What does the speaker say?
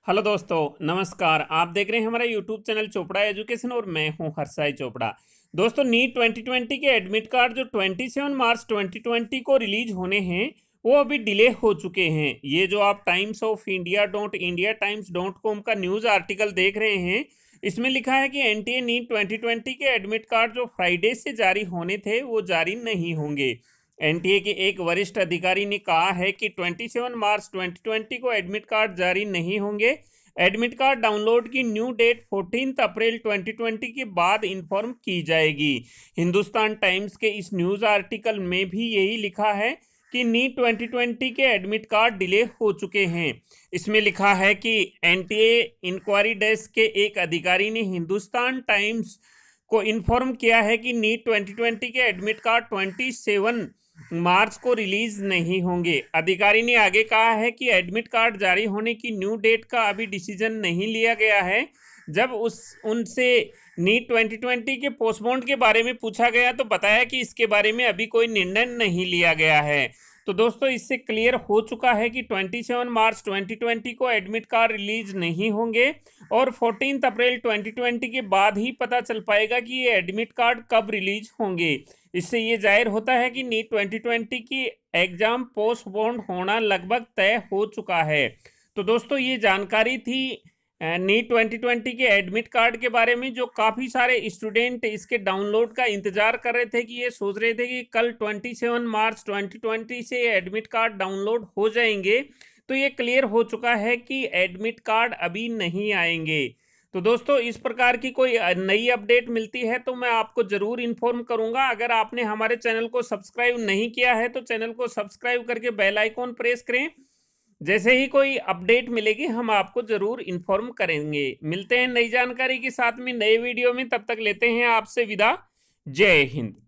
Hello दोस्तों, नमस्कार। आप देख रहे हैं हमारा यूट्यूब चैनल चोपड़ा एजुकेशन और मैं हूं हरसाई चोपड़ा। दोस्तों, नीट 2020 के एडमिट कार्ड जो 27 मार्च 2020 को रिलीज होने हैं वो अभी डिले हो चुके हैं। ये जो आप टाइम्स ऑफ इंडिया.indiatimes.com का न्यूज़ आर्टिकल देख रहे हैं, इसमें लिखा है कि एनटीए नीट 2020 के एडमिट कार्ड जो फ्राइडे से जारी होने थे वो जारी नहीं होंगे। एनटीए के एक वरिष्ठ अधिकारी ने कहा है कि 27 मार्च 2020 को एडमिट कार्ड जारी नहीं होंगे। एडमिट कार्ड डाउनलोड की न्यू डेट 14 अप्रैल 2020 के बाद इन्फॉर्म की जाएगी। हिंदुस्तान टाइम्स के इस न्यूज़ आर्टिकल में भी यही लिखा है कि नीट 2020 के एडमिट कार्ड डिले हो चुके हैं। इसमें लिखा है कि एनटीए इंक्वायरी डेस्क के एक अधिकारी ने हिंदुस्तान टाइम्स को इन्फॉर्म किया है कि नीट 2020 के एडमिट कार्ड 27 मार्च को रिलीज नहीं होंगे। अधिकारी ने आगे कहा है कि एडमिट कार्ड जारी होने की न्यू डेट का अभी डिसीजन नहीं लिया गया है। जब उनसे नीट 2020 के पोस्टपोन्ड के बारे में पूछा गया तो बताया कि इसके बारे में अभी कोई निर्णय नहीं लिया गया है। तो दोस्तों, इससे क्लियर हो चुका है कि 27 मार्च 2020 को एडमिट कार्ड रिलीज नहीं होंगे और 14 अप्रैल 2020 के बाद ही पता चल पाएगा कि ये एडमिट कार्ड कब रिलीज होंगे। इससे ये जाहिर होता है कि नीट 2020 की एग्जाम पोस्टपोन होना लगभग तय हो चुका है। तो दोस्तों, ये जानकारी थी नीट 2020 के एडमिट कार्ड के बारे में, जो काफ़ी सारे स्टूडेंट इसके डाउनलोड का इंतज़ार कर रहे थे कि ये सोच रहे थे कि कल 27 मार्च 2020 से एडमिट कार्ड डाउनलोड हो जाएंगे। तो ये क्लियर हो चुका है कि एडमिट कार्ड अभी नहीं आएंगे। तो दोस्तों, इस प्रकार की कोई नई अपडेट मिलती है तो मैं आपको ज़रूर इन्फॉर्म करूंगा। अगर आपने हमारे चैनल को सब्सक्राइब नहीं किया है तो चैनल को सब्सक्राइब करके बेल आइकॉन प्रेस करें। जैसे ही कोई अपडेट मिलेगी हम आपको ज़रूर इन्फॉर्म करेंगे। मिलते हैं नई जानकारी के साथ में नए वीडियो में, तब तक लेते हैं आपसे विदा। जय हिंद।